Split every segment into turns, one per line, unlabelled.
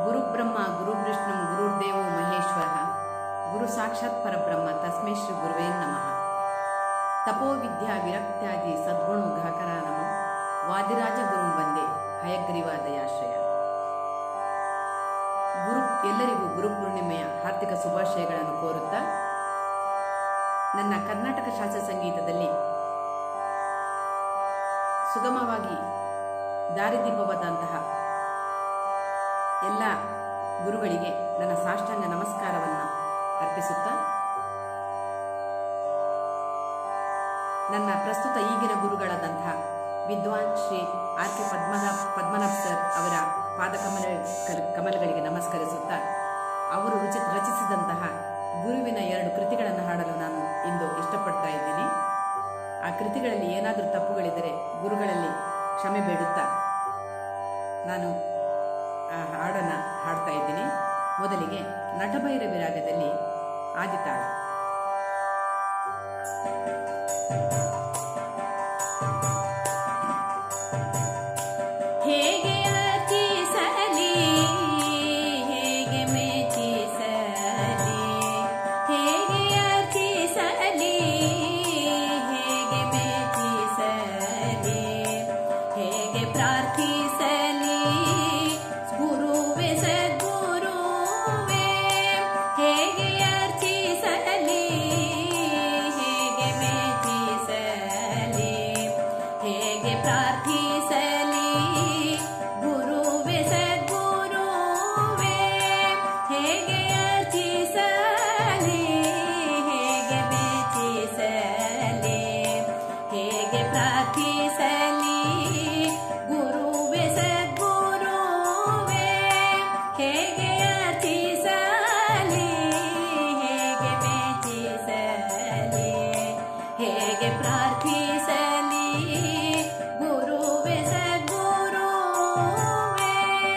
ಗುರುಬ್ರಹ್ಮ ಗುರುವಿಷ್ಣು ಗುರುರ್ದೇವೋ ಮಹೇಶ್ವರ ಗುರು ಸಾಕ್ಷಾತ್ ಪರಬ್ರಹ್ಮ ತಸ್ಮೈ ಶ್ರೀ ಗುರುವೇ ನಮಃ. ತಪೋ ವಿದ್ಯಾ ವಿರಕ್ತ್ಯಾದಿ ಸದ್ಗುಣೋ ಘಾಕರ ನಮ ವಾದಿರಾಜ ಗುರುಂ ವಂದೇ ಹಯಗ್ರೀವ ದಯಾಶ್ರಯ. ಎಲ್ಲರಿಗೂ ಗುರು ಪೂರ್ಣಿಮೆಯ ಹಾರ್ದಿಕ ಶುಭಾಶಯಗಳನ್ನು ಕೋರುತ್ತಾ, ನನ್ನ ಕರ್ನಾಟಕ ಶಾಸ್ತ್ರೀಯ ಸಂಗೀತದಲ್ಲಿ ಸುಗಮವಾಗಿ ದಾರಿದೀಪವಾದಂತಹ ಎಲ್ಲ ಗುರುಗಳಿಗೆ ನನ್ನ ಸಾಷ್ಟಾಂಗ ನಮಸ್ಕಾರವನ್ನು ಅರ್ಪಿಸುತ್ತಾ, ನನ್ನ ಪ್ರಸ್ತುತ ಈಗಿನ ಗುರುಗಳಾದಂತಹ ವಿದ್ವಾನ್ Shri R K Padmanabh sir ಅವರ ಕಮಲಗಳಿಗೆ ನಮಸ್ಕರಿಸುತ್ತಾ, ಅವರು ರಚಿಸಿದಂತಹ ಗುರುವಿನ 2 ಕೃತಿಗಳನ್ನು ಹಾಡಲು ನಾನು ಇಂದು ಇಷ್ಟಪಡ್ತಾ ಇದ್ದೀನಿ. ಆ ಕೃತಿಗಳಲ್ಲಿ ಏನಾದರೂ ತಪ್ಪುಗಳಿದ್ದರೆ ಗುರುಗಳಲ್ಲಿ ಕ್ಷಮೆ ಬೇಡುತ್ತಾ ನಾನು ಆ ಹಾಡನ್ನು ಹಾಡ್ತಾ ಇದ್ದೀನಿ. ಮೊದಲಿಗೆ ನಟಭೈರವಿ ರಾಗದಲ್ಲಿ ಆದಿತಾಳ. ಹೇಗೆ ಅರ್ಚಿಸಲಿ, ಹೇಗೆ ಮೆಚ್ಚಿಸಲಿ, ಹೇಗೆ ಅರ್ಚಿಸಲಿ, ಹೇಗೆ ಮೆಚ್ಚಿಸಲಿ, ಹೇಗೆ ಪ್ರಾರ್ಥಿಸಲಿ ಗುರುವೇ ಸದ್ಗುರುವೇ, ಹೇಗೆ ಅರ್ಚಿಸಲಿ, ಹೇಗೆ ಮೆಚ್ಚಿಸಲಿ, ಹೇಗೆ ಪ್ರಾರ್ಥಿಸಲಿ ಗುರುವೇ ಸದ್ಗುರುವೇ, ಹೇಗೆ ಅರ್ಚಿಸಲಿ, ಹೇಗೆ ಮೆಚ್ಚಿಸಲಿ, ಹೇಗೆ ಪ್ರಾರ್ಥಿಸಲಿ ಗುರುವೇ ಸದ್ಗುರುವೇ, ಹೇಗೆ ಅರ್ಚಿಸಲಿ, ಹೇಗೆ ಮೆಚ್ಚಿಸಲಿ, ಹೇಗೆ ಪ್ರಾರ್ಥಿಸಲಿ ಗುರುವೇ ಸದ್ಗುರುವೇ.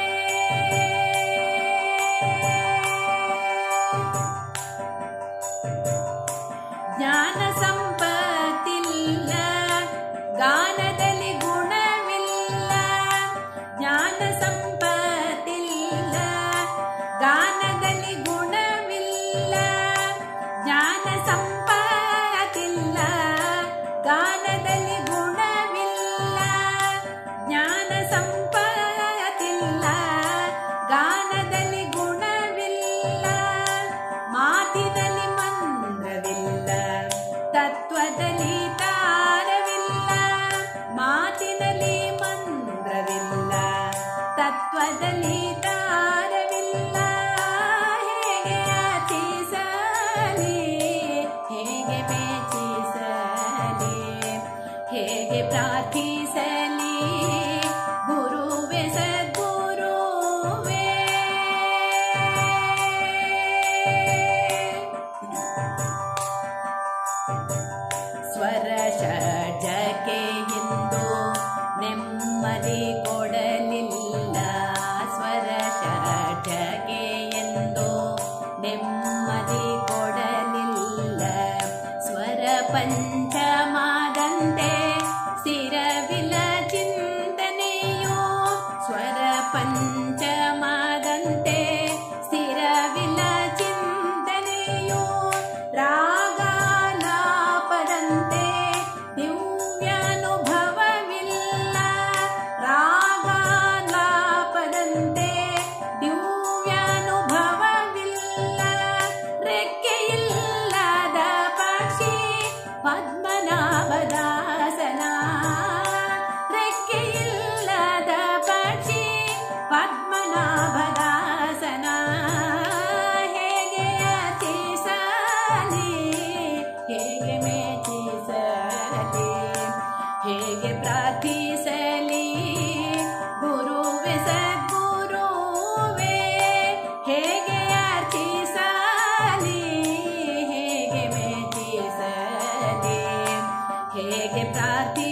ಜ್ಞಾನ ಸಂಪತ್ತಿಲ್ಲ, ಗಾನದಲ್ಲಿ ಗುಣವಿಲ್ಲ, ಜ್ಞಾನ ಸಂಪತ್ತಿಲ್ಲ, ಗಾನದಲ್ಲಿ ಗುಣವಿಲ್ಲ, ಜ್ಞಾನ ಸಂಪತ್ತಿಲ್ಲ, ಗಾನದಲ್ಲಿ ಗುಣವಿಲ್ಲ, ಜ್ಞಾನ ಸಂಪತ್ತಿಲ್ಲ, ಗಾನದಲ್ಲಿ ಗುಣವಿಲ್ಲ, ಮಾತಿನಲ್ಲಿ ಮಂತ್ರವಿಲ್ಲ, ತತ್ವದಲ್ಲಿ ತಾರವಿಲ್ಲ, ಮಾತಿನಲ್ಲಿ ಮಂತ್ರವಿಲ್ಲ, ತತ್ವದಲ್ಲಿ ತಾರವಿಲ್ಲ, ಹೇಗೆ ಅರ್ಚಿಸಲಿ, ಹೇಗೆ ಮೆಚ್ಚಿಸಲಿ, ಹೇಗೆ ಪ್ರಾರ್ಥಿಸಲಿ ಗುರುವೇ ಸದ್ಗುರುವೇ. ಸ್ವರ ಷಡ್ಜಕ್ಕೆ ಎಂದು ನೆಮ್ಮದಿ ಕೊಡಲಿಲ್ಲ, ಸ್ವರ ಷಡ್ಜಕ್ಕೆ ಎಂದು ನೆಮ್ಮದಿ ಕೊಡಲಿಲ್ಲ, ಸ್ವರ ಪಂಚಮಾದಂತೆ ಸ್ಥಿರವಿಲ್ಲ ಚಿಂತನೆಯೋ, ಸ್ವರ ಪಂಚಮಾದಂತೆ ಸ್ಥಿರವಿಲ್ಲ ಚಿಂತನೆಯೋ, ರಾಗಾಲಾಪದಂತೆ ದಿವ್ಯಾನುಭವವಿಲ್ಲ, ರಾಗಾಲಾಪದಂತೆ ದಿವ್ಯಾನುಭವವಿಲ್ಲ, ರೆಕ್ಕೆಯಿಲ್ಲದ ಪಕ್ಷಿ ಪದ್ಮನಾಭದಾಸನ, ರೆಕ್ಕೆಯಿಲ್ಲದ ಪಕ್ಷಿ ಪದ್ಮನಾಭದಾಸನ, ಹೇಗೆ ಅರ್ಚಿಸಲಿ, ಹೇಗೆ ಮೆಚ್ಚಿಸಲಿ, ಹೇಗೆ ಪ್ರಾರ್ಥಿಸಲಿ ಗುರುವೇ ಸದ್ಗುರುವೇ, ಹೇಗೆ ಅರ್ಚಿಸಲಿ, ಹೇಗೆ ಮೆಚ್ಚಿಸಲಿ, ಹೇಗೆ ಪ್ರಾರ್ಥಿ